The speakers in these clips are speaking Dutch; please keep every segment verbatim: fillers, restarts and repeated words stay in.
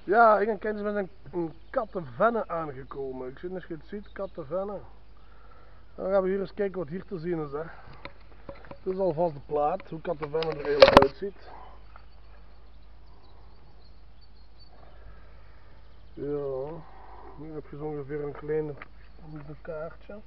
Ja, ik ben met een, een kattenvenne aangekomen. Ik zie niet of je het ziet, kattenvenne. Dan gaan we hier eens kijken wat hier te zien is. Hè. Dit is alvast de plaat, hoe kattenvenne er eigenlijk uitziet. Ja, hier heb je zo ongeveer een klein kaartje.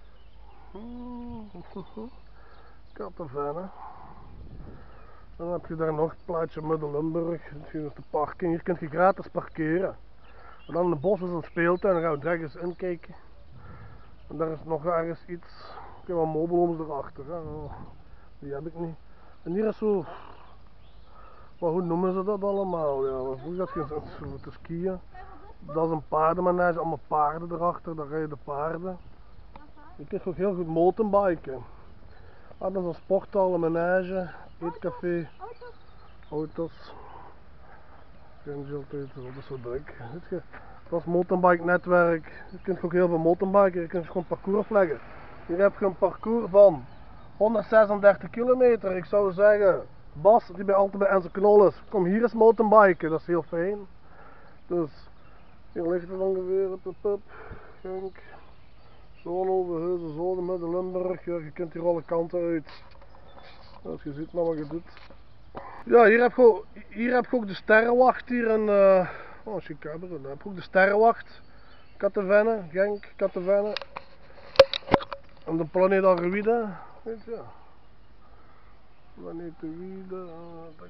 Kattenvenne. Dan heb je daar nog het plaatje Midden-Limburg. Hier is de parking. Hier kun je gratis parkeren. En dan in de bos is een speeltuin. Dan gaan we direct eens inkijken. En daar is nog ergens iets. Ik heb wel mobielhomes erachter. Hè. Die heb ik niet. En hier is zo. Maar hoe noemen ze dat allemaal? Ja, hoe dat je zo te skiën? Dat is een paardenmanege. Allemaal paarden erachter. Daar rijden paarden. Je kunt ook heel goed mountainbiken. Ah, dat is een sporthal, een manege, eetcafé, auto's. Geen altijd, dat is zo druk. Dat is mountainbike netwerk. Je kunt ook heel veel mountainbiken, je kunt gewoon parcours leggen. Hier heb je een parcours van honderdzesendertig kilometer. Ik zou zeggen, Bas, die bij altijd bij Enzo Knol is, kom hier eens mountainbiken, dat is heel fijn. Dus hier ligt het ongeveer, pup, pup, Genk. Zonhoven, Zoden, Midden-Limburg, ja, je kunt hier alle kanten uit. Als je ziet nou wat je doet. Ja, hier heb je, hier heb je ook de sterrenwacht hier in, uh, oh Chicago, dan heb je ook de sterrenwacht. Kattenvenne, Genk, Kattenvenne. En de planeet Arruide, weet je. Planeet Arruide, uh,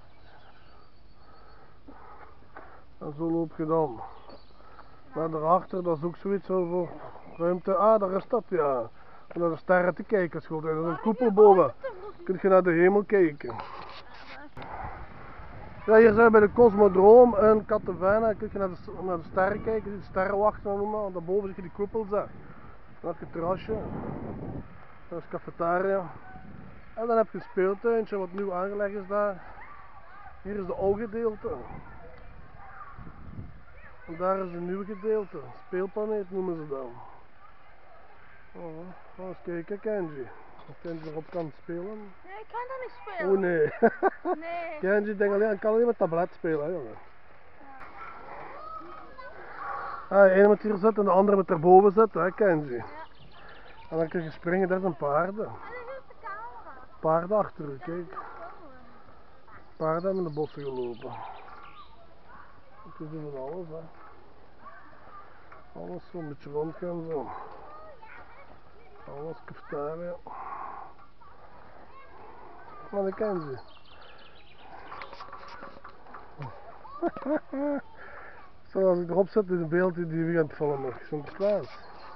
en zo loop je dan. Maar daarachter, dat is ook zoiets over ruimte. Ah, daar is dat, ja. Om naar de sterren te kijken, school. Er is een koepel boven. Dan kun je naar de hemel kijken. Ja, hier zijn we bij de Cosmodroom in Kattenvenne. Dan kun je naar de, naar de sterren kijken, de sterrenwacht noemen. En daarboven zie je die koepel. Dan heb je het terrasje. Dat is cafetaria. En dan heb je een speeltuintje wat nieuw aangelegd is daar. Hier is de oude gedeelte. En daar is een nieuw gedeelte. Speelplaneet noemen ze dan. Oh, ga eens kijken, Kenji. Of Kenji erop kan spelen. Nee, ik kan dat niet spelen. Oh nee. Nee. Kenji denkt alleen, kan alleen met tablet spelen, hè, jongen. Ja. Ah, de ene moet hier zitten en de andere moet erboven zitten, hè, Kenji. Ja. En dan kun je springen, daar zijn paarden. En dit is de camera. Paarden achter u, kijk. Paarden hebben in de bossen gelopen. Het is van alles, hè. Alles zo een beetje rondgaan, zo. Alles cafetaria. Maar dat ken ze. Zoals ik erop zet is een beeldje die we gaan het filmen. Sinterklaas.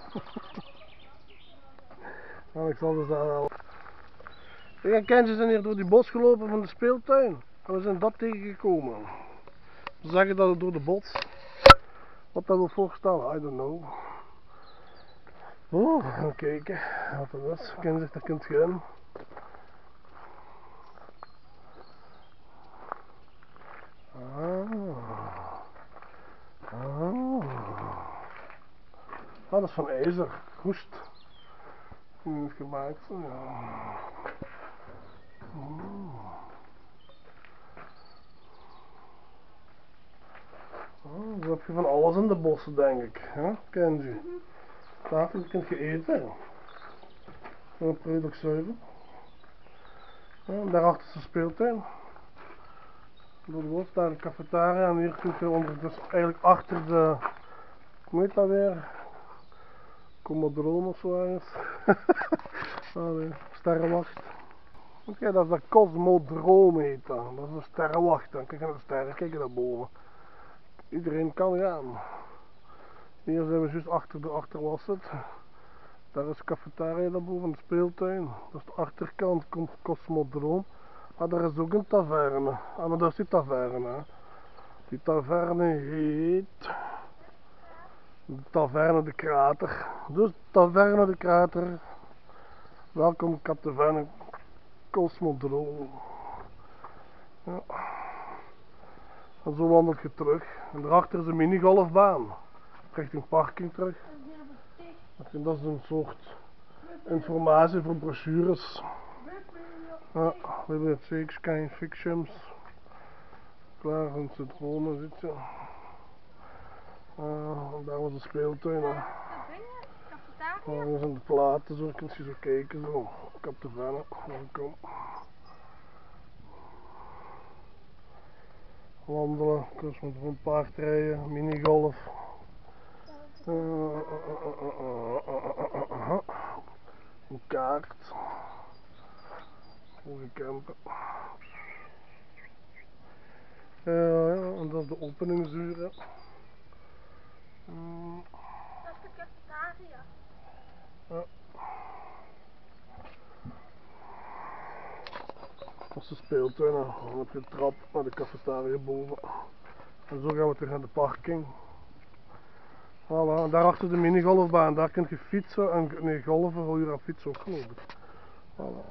Nou, ik zal dus daar al. Ik en Kenji zijn hier door die bos gelopen van de speeltuin. En we zijn dat tegengekomen. We zeggen dat het door de bots. Wat dat wil voorstellen, I don't know. Oh, gaan kijken wat dat is. Ken zich, daar kunt je in. Ah. Ah. Ah, dat is van ijzer. Roest. Nu is gemaakt zo, ja. Oh. Oh, zo heb je van alles in de bossen, denk ik. Hè, Kenji? Tafel kun je eten. Dat is redelijk zuiver. Ja, daarachter is de speeltuin. Door de bos, daar de cafetaria. En hier kun je onder, dus eigenlijk achter de, hoe heet dat weer? Commodroom of zo ergens. Oh nee, sterrenwacht. Oké, okay, dat is de Cosmodroom heet dat. Dat is de sterrenwacht. Dan kijk je naar de sterren, kijk je naar boven. Iedereen kan gaan. Hier zijn we juist achter de achterwasset. Daar is de cafetaria daarboven, de speeltuin. Dat is de achterkant, komt Cosmodroom. Ah, daar is ook een taverne. Ah, maar dat is die taverne. Hè. Die taverne heet... De taverne de Krater. Dus taverne de Krater. Welkom Kattenvenne Cosmodroom. Ja. En zo wandelt je terug. En daarachter is een minigolfbaan. Richting parking terug. En dat is een soort informatie voor brochures. Ja, we hebben het zeker science fictions. Klaar van syndromen zit je. Uh, daar was de speeltuin. Hè. Naar binnen, cafetaria. Uh, daar zijn de platen, zo kun je zo kijken. Zo. Ik heb de vennen. Welkom. Wandelen, kus met een paard rijden, minigolf. Uh, uh, uh, uh, uh, uh, uh, uh. Een kaart. Voor campen. Uh, ja, en dat is de openingsuur. Uh. Dat is de cafetaria. Ja. Dat is de speeltuin. Dan heb je een trap naar de cafetaria boven. En zo gaan we terug naar de parking. Voilà, en daarachter de minigolfbaan, daar kun je fietsen en nee, golven, hoe je aan fietsen ook geloof ik. Voilà.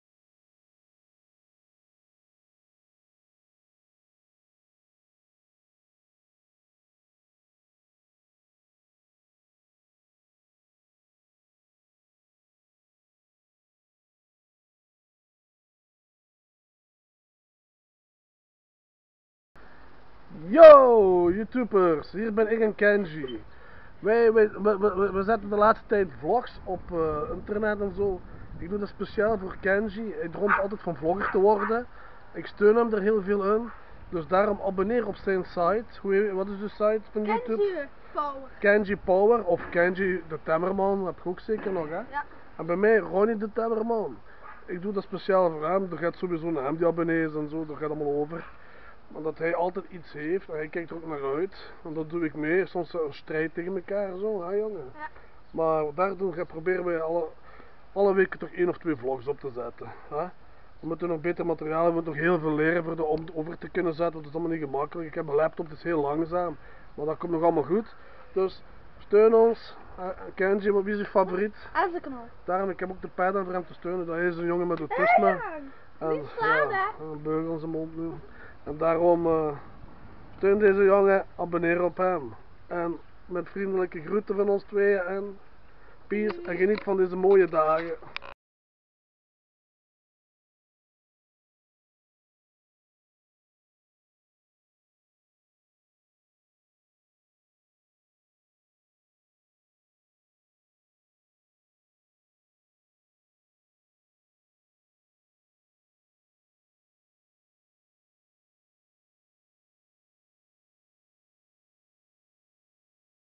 Yo, YouTubers, hier ben ik en Kenji. Wij, wij, we, we, we zetten de laatste tijd vlogs op uh, internet en zo. Ik doe dat speciaal voor Kenji. Hij droomt altijd van vlogger te worden. Ik steun hem er heel veel in. Dus daarom abonneer op zijn site. Hoe, wat is de site van YouTube? Kenji Power. Kenji Power of Kenji de Temmerman, dat heb je ook zeker nog hè? Ja. En bij mij Ronnie de Temmerman. Ik doe dat speciaal voor hem. Er gaat sowieso naar hem die abonnees en zo, daar gaat allemaal over. Maar dat hij altijd iets heeft en hij kijkt er ook naar uit. En dat doe ik mee. Soms een strijd tegen elkaar zo, hè jongen. Ja. Maar daardoor proberen wij alle, alle weken toch één of twee vlogs op te zetten. Hè? We moeten nog beter materiaal, we moeten nog heel veel leren voor de, om over te kunnen zetten. Dat is allemaal niet gemakkelijk. Ik heb een laptop, het is heel langzaam. Maar dat komt nog allemaal goed. Dus steun ons. Uh, Kenji, wat wie is je favoriet? Azenknol. Daarom, ik heb ook de pijn aan voor hem te steunen. Dat is een jongen met autisme. En, Niet slaan, ja, hè? een beugel in zijn mond nu. En daarom uh, steun deze jongen, abonneer op hem. En met vriendelijke groeten van ons tweeën en peace en geniet van deze mooie dagen.